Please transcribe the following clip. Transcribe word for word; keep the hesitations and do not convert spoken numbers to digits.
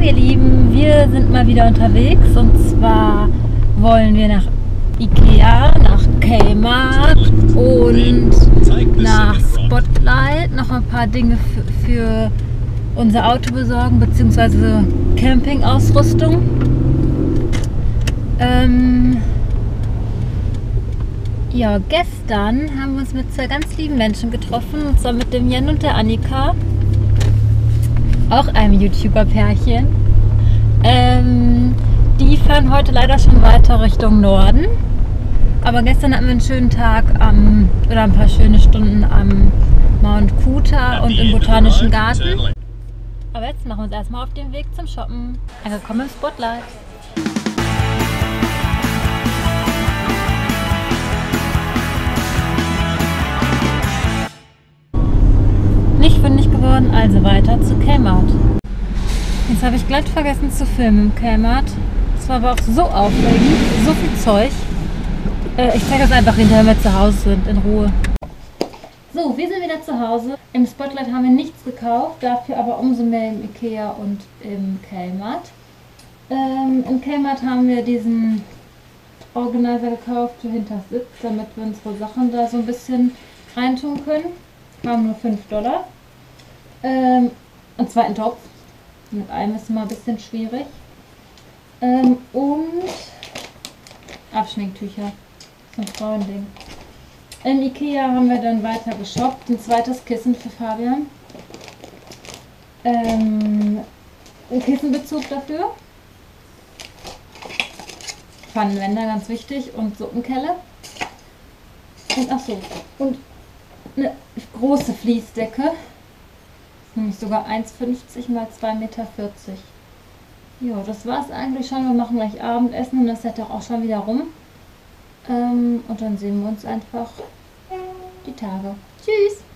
ihr Lieben, wir sind mal wieder unterwegs und zwar wollen wir nach Ikea, nach Kmart und nach Spotlight noch ein paar Dinge für, für unser Auto besorgen bzw. Campingausrüstung. Ähm, ja, gestern haben wir uns mit zwei ganz lieben Menschen getroffen, und zwar mit dem Jan und der Annika, auch einem YouTuber-Pärchen. Ähm, die fahren heute leider schon weiter Richtung Norden, aber gestern hatten wir einen schönen Tag am, oder ein paar schöne Stunden am Mount Kuta und im Botanischen Garten. Aber jetzt machen wir uns erstmal auf den Weg zum Shoppen. Angekommen im Spotlight. Nicht fündig geworden, also weiter zu Kmart. Jetzt habe ich glatt vergessen zu filmen im Kmart. Das war aber auch so aufregend, so viel Zeug. Äh, ich zeige das einfach hinterher, wenn wir zu Hause sind, in Ruhe. So, wir sind wieder zu Hause. Im Spotlight haben wir nichts gekauft, dafür aber umso mehr im Ikea und im Kmart. Ähm, Im Kmart haben wir diesen Organizer gekauft für hinter Sitz, damit wir unsere Sachen da so ein bisschen reintun können. Haben nur fünf Dollar. Ähm, einen zweiten Topf. Mit einem ist immer ein bisschen schwierig. Ähm, und Abschminktücher. So ein Frauending. Im Ikea haben wir dann weiter geshoppt. Ein zweites Kissen für Fabian. Ähm, ein Kissenbezug dafür. Pfannenwender, ganz wichtig. Und Suppenkelle. Und achso. Und eine große Fließdecke. Nämlich sogar eins fünfzig mal zwei Meter vierzig. Ja, das war es eigentlich schon. Wir machen gleich Abendessen und das ist ja auch schon wieder rum. Ähm, und dann sehen wir uns einfach die Tage. Tschüss!